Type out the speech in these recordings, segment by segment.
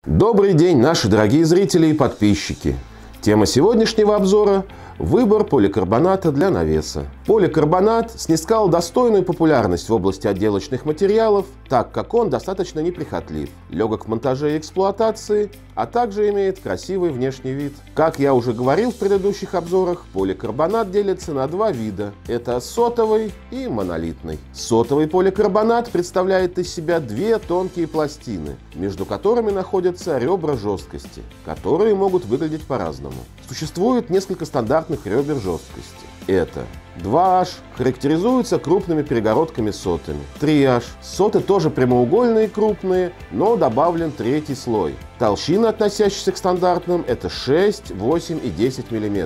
Добрый день, наши дорогие зрители и подписчики! Тема сегодняшнего обзора – выбор поликарбоната для навеса. Поликарбонат снискал достойную популярность в области отделочных материалов, так как он достаточно неприхотлив, легок в монтаже и эксплуатации, а также имеет красивый внешний вид. Как я уже говорил в предыдущих обзорах, поликарбонат делится на два вида – это сотовый и монолитный. Сотовый поликарбонат представляет из себя две тонкие пластины, между которыми находятся ребра жесткости, которые могут выглядеть по-разному. Существует несколько стандартных ребер жесткости. Это 2H характеризуются крупными перегородками сотами. 3H соты тоже прямоугольные крупные, но добавлен третий слой. Толщина, относящаяся к стандартным, это 6, 8 и 10 мм.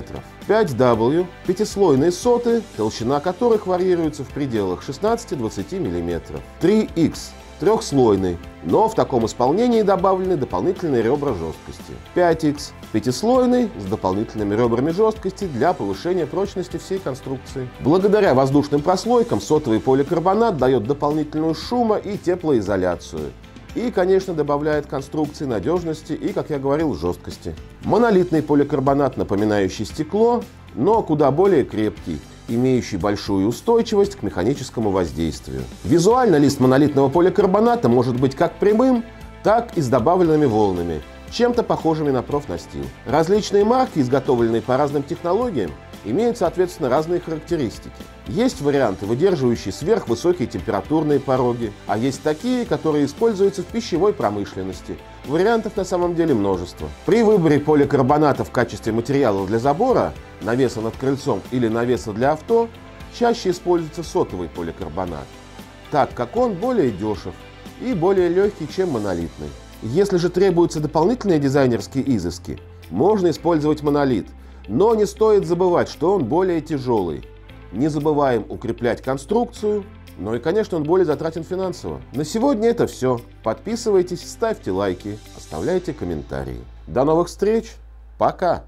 5W пятислойные соты, толщина которых варьируется в пределах 16-20 мм. 3X трехслойный, но в таком исполнении добавлены дополнительные ребра жесткости. 5X пятислойный с дополнительными ребрами жесткости для повышения прочности всей конструкции. Благодаря воздушным прослойкам сотовый поликарбонат дает дополнительную шумо- и теплоизоляцию. И, конечно, добавляет конструкции надежности и, как я говорил, жесткости. Монолитный поликарбонат, напоминающий стекло, но куда более крепкий, имеющий большую устойчивость к механическому воздействию. Визуально лист монолитного поликарбоната может быть как прямым, так и с добавленными волнами, чем-то похожими на профнастил. Различные марки, изготовленные по разным технологиям, имеют, соответственно, разные характеристики. Есть варианты, выдерживающие сверхвысокие температурные пороги, а есть такие, которые используются в пищевой промышленности. Вариантов на самом деле множество. При выборе поликарбоната в качестве материала для забора, навеса над крыльцом или навеса для авто, чаще используется сотовый поликарбонат, так как он более дешев и более легкий, чем монолитный. Если же требуются дополнительные дизайнерские изыски, можно использовать монолит, но не стоит забывать, что он более тяжелый. Не забываем укреплять конструкцию, но и, конечно, он более затратен финансово. На сегодня это все. Подписывайтесь, ставьте лайки, оставляйте комментарии. До новых встреч. Пока!